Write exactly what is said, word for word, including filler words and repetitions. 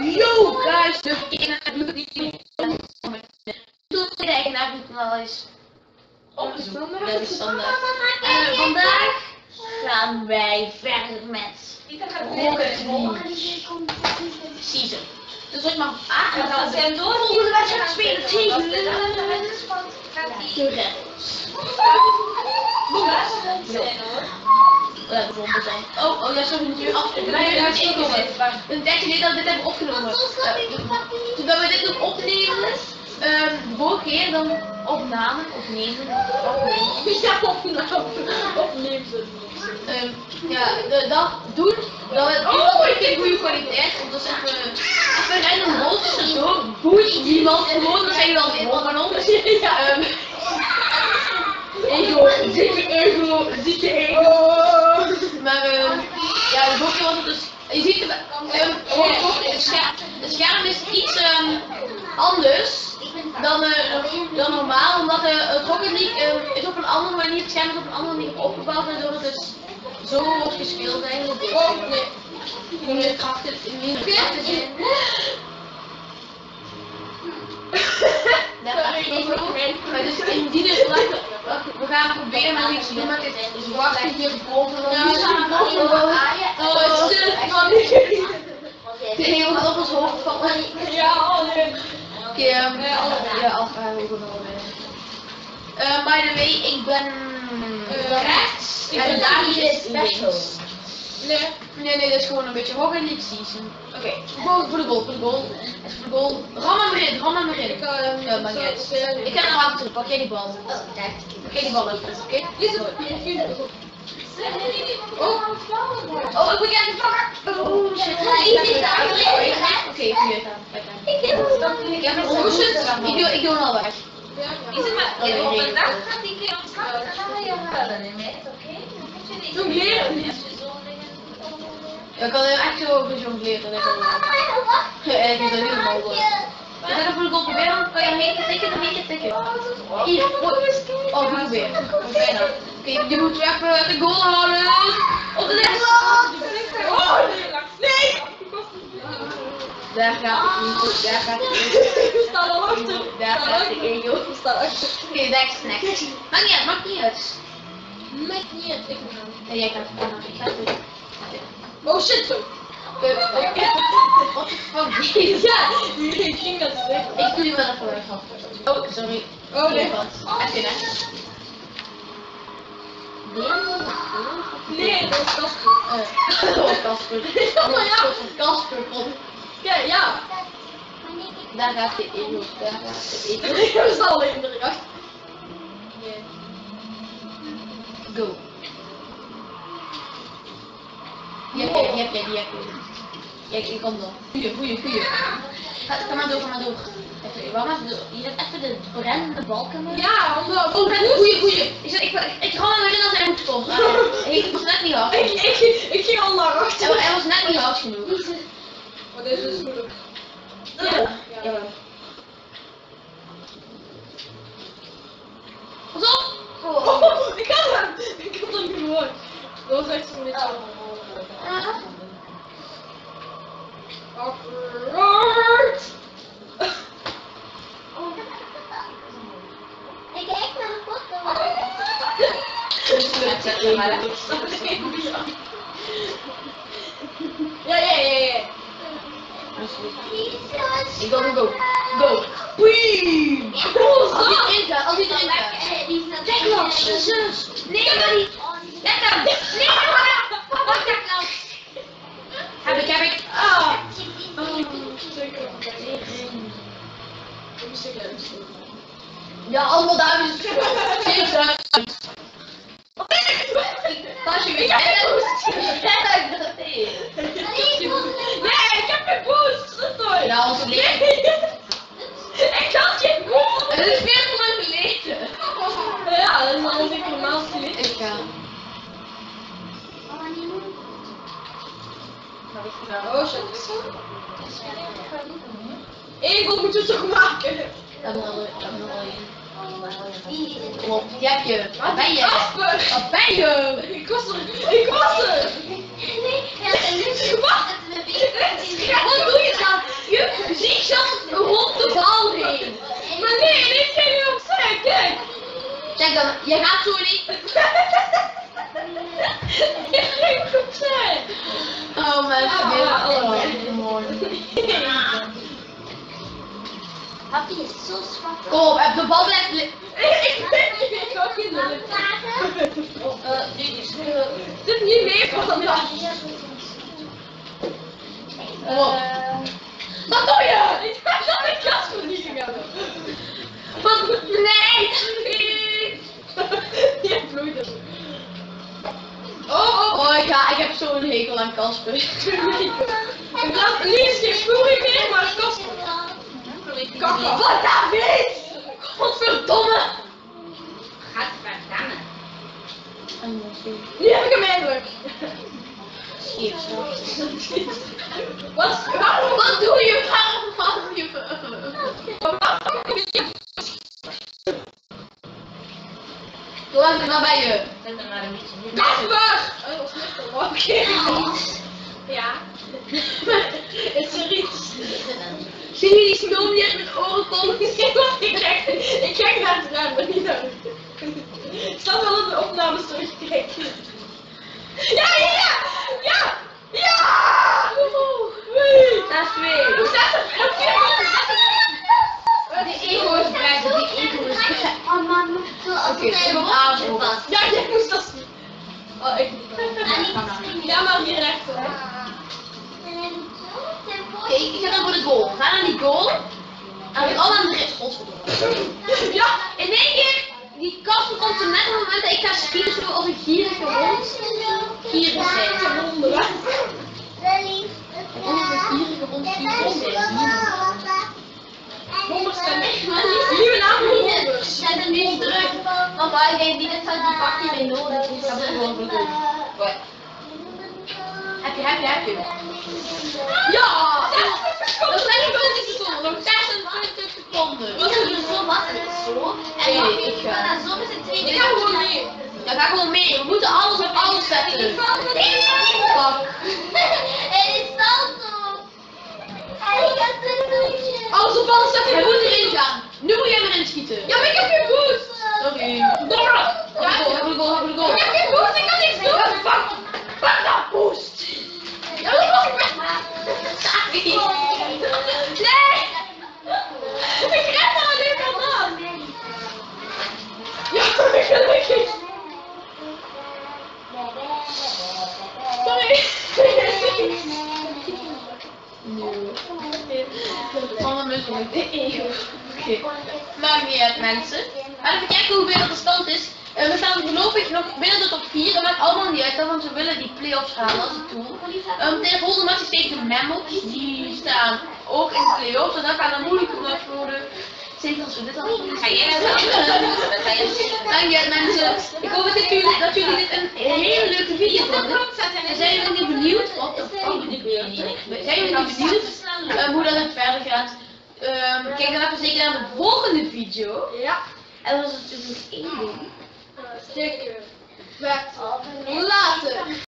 Yo guys, de eigenaar doet de eigenaar doet wel eens onderzoek. Dat is standaard. En vandaag gaan wij verder met Rocket League Season. Dus ik mag A en dan zijn door volgende wedstrijd spelen tegen de Rebels. Ja, bijvoorbeeld dan. Oh, oh ja, sorry, natuurlijk af. Ik ben hier uitgekomen. Een tijdje geleden dat we dit hebben opgenomen. Toen we dit nog opnemen, um, de vorige keer dan opnamen, opnemen, opnemen. Ja, opnamen, opnemen. Um, ja, de, dat doen, dat het oh, ik vind goede kwaliteit. Dat is even, even rennen rond tussendoor. Boeit iemand gewoon, dan zijn we dan gewoon van ons. Ja, um, ego, dikke ego, dikke ego. Maar uh, ja, de vorige was het dus. Je ziet het, um, het, scherm, het scherm is iets um, anders dan, uh, dan normaal, omdat uh, het Rocket League uh, is op een andere manier, het scherm is op een andere manier opgebouwd, waardoor het dus zo wordt gespeeld eigenlijk. Oh nee, minder krachtig, minder krachtig zijn. Maar dus in die dus, we gaan proberen maar iets te doen met dit zwarte hier boven. Ja, we gaan boven. Oh, shit man. De hele wat op ons hoofd vallen. Ja, alle. Oké, ja, Alfa ook wel. Uh, by the way, ik ben uh, rechts en daar hier is links. Nee, nee, nee, dat is gewoon een beetje Rocket League Season. Oké, okay. voor, voor de goal, voor de goal. En voor de goal. Ram hem erin, ram hem erin. Ik kan hem ja, maar niet. Ik ga naar achter, pak jij die bal. Pak jij die bal even, oké? Okay? Oh, oh, ik moet jij even pakken. Oh shit. Oké, goeie. Ik heb een ocean. Ik doe, ik doe hem al weg. Is het maar, op een dag gaat die keer op schouder, dan ga je halen, oké? Doe leren. Ja, ik kan er echt zo over jongleren. Ik doe dat helemaal goed. We gaan voor de goal proberen. Kan je hem heen tikken, dan heen tikken. Hier, oh, goed weer. Bijna. Oké, je moet even de goal halen. Op de rechts. Oh, nee! Daar gaat het niet. Daar gaat het niet. We staan al achter. Daar gaat de ego. We staan achter. Oké, next, next. Maakt niet uit, maakt niet uit. Maakt niet uit. Ik moet gaan. Nee, jij gaat het. Ik ga het doen. Oh shit! Wat de fuck? Ja! Ik ging dat weg. Ik doe die wel even weg. Oh, sorry. Oh nee. Even next. Nee, dat is Casper. Dat was Casper. Oh ja! Casper, kom. Kijk, ja. Daar gaat de ego. Daar gaat de ego. We staan al in de recht. Go. Die heb jij, die heb jij, die heb jij. Ja, ik kom dan. Goeie, goeie, goeie. Ga, ga maar door, ga maar door. Even, waarom is de, je zet even de brandende balken. Ja, omdat... Oh, goeie, goeie. Ik, zet, ik, ik, ik ga hem erin als hij goed komt. Hij was net niet hard. Ik, ik, ik ging al naar achter. Hij, hij was net niet hard genoeg. Maar deze is moeilijk. Ja. Ja. Pas op! Oh. Oh, ik had hem! Ik had hem gehoord. Dat was echt zo'n beetje... Awkward! Ik kijk naar de foto. Ja, ja, ja, ja. Ik go, go, go. Wee! Als hij erin gaat, als hij erin gaat. Kijk nou, zus. Nee, maar die. Lekker. Nee, maar. Wacht, kijk nou. Heb ik, heb ik. Ah. Ja, allemaal duimpjes. Zeker duimpjes. Als je weer nee, ik heb geen boost. Ja, ons geleden. Ik had geen boost. Het is veel te lang geleden. Ja, dat is al zeker een maand geleden. Ik ga. Oh shit. Ego moet je toch maken? Dat moet nog wel één. Klopt, die heb je. Waar ben je? Waar ben je? Ik was er. Ik was er. Nee, ja, en nu Wat? Wat doe je dan? zie ik zelf rond de bal heen. Maar nee, dit ging niet opzij, kijk. Kijk dan, jij gaat zo niet. Dit ging niet opzij. Oh mensen, dit Ah, is allebei. echt mooi. Papi is zo zwak. Kom op, de bal blijft li- Ik weet niet meer wat je doet. Eh, dit is... Dit is niet meer van vandaag. Kom op. Wat doe je? Ik ga dat de klas verliezen gaan. Wat? Nee! Je vloeit het. Oh, oh. Oh, ik, ga, ik heb zo'n hekel aan Kasper. Ik dacht, niet eens geen vloeiing meer, maar kost. Kakka. Wat David! Godverdomme! Gadverdamme. Nu heb ik hem eindelijk. Wat? Waarom? Wat doe je? Waarom val je me? Hoe lang is het nou bij je? Zet hem maar een beetje neer. Kasper! Oh, dat was net een walkie. Ja. Is er iets? Zie je die spul die uit mijn oren komt? Ik kijk, ik kijk naar het raam, maar niet naar het. Ik zal wel op de opnames terugkijken. Ja, ja, ja! Ja! Ja! Woehoe! Wee! Naast twee. Hoe staat het? De ego is blij, de ego is blij. Oh man, zo als Oké, het ze een komt bochtje aanvoeren. was. Ja, jij moest dat zien. Oh, ik niet. En niet springen. Ja, maar hier rechter. hè. Oké, ik ga dan voor de goal. Ga naar die goal. En we al aan de rest. Godverdomme. Ja! In één keer, die Kasper komt er net op het moment dat ik ga schieten zo als een gierige hond. Gierig zijn. Honden, hè. Onze gierige hond gierig zijn. Honden zijn echt maar niet. Nieuwe naam honders. Zet hem niet terug. Mama, ik denk niet dat hij die pak niet meer nodig is. Dat is gewoon voor de goal. Heb je, heb je, heb je. Ja! Dat zijn de twintig seconden. Nog zesentwintig seconden. Ik ga hier zo makkelijk zo. En Nee, dan ik ga- en dan zo met z'n tweeën. Ik ga gewoon mee. Ja, ga gewoon mee. We moeten alles op alles zetten. Fuck. Het is salto. En ik heb een bloedje. Alles op alles zetten. Hij moet erin gaan. Nu moet jij erin schieten. Ja, maar ik heb geen boost. Sorry. Dora! Ja, heb een goal, heb een goal. Ik heb geen boost, ik kan niks doen. Fuck! Fuck dat boost! Ja, dat was ik weg. Sorry. Nee! Ik red er alleen maar aan. Ja, gelukkig. Sorry. Van een mussel met de ego. Oké. Maakt niet uit, mensen. Maar even kijken hoeveel de stand is. Uh, we staan voorlopig nog binnen de top vier. Dat maakt allemaal niet uit, hè, want we willen die play-offs halen als het doen. Um, tegen de volgende match is tegen de Mammoths. Die staan ook in de play-offs. En dat gaat een moeilijke match worden. Zeker als we dit al doen. Ga jij zo? Dank je mensen. Ik hoop dat jullie, dat jullie dit een hele leuke video vonden. En zijn jullie niet benieuwd? Wat de fuck? Zijn jullie niet benieuwd um, hoe dat het verder gaat? Um, kijk dan even zeker naar de volgende video. Ja. En dat is natuurlijk één ding. Zeker. Later.